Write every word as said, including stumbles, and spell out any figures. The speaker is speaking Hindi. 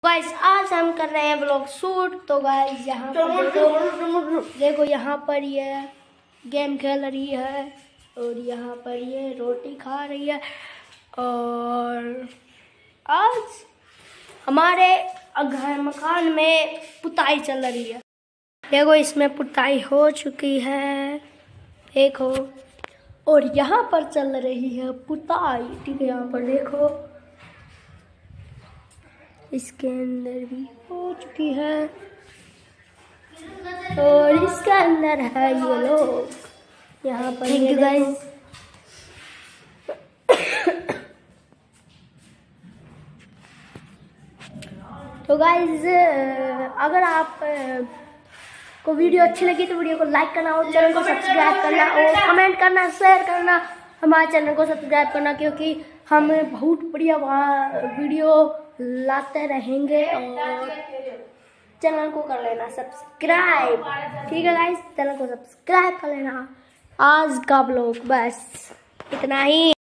गाइस आज हम कर रहे हैं व्लॉग शूट। तो गाइस यहाँ पर देखो, देखो यहाँ पर ये गेम खेल रही है और यहाँ पर ये रोटी खा रही है। और आज हमारे घर मकान में पुताई चल रही है। देखो इसमें पुताई हो चुकी है, देखो। और यहाँ पर चल रही है पुताई, ठीक है। यहाँ पर देखो इसके अंदर भी हो चुकी है और इसके अंदर है ये लोग। यहाँ पर ये गाइस तो गाइस अगर आप को वीडियो अच्छी लगी तो वीडियो को लाइक करना और चैनल को सब्सक्राइब करना और कमेंट करना, शेयर करना, हमारे चैनल को सब्सक्राइब करना, क्योंकि हम बहुत बढ़िया वीडियो लाते रहेंगे। और चैनल को कर लेना सब्सक्राइब, ठीक है गाइस, चैनल को सब्सक्राइब कर लेना। आज का व्लॉग बस इतना ही।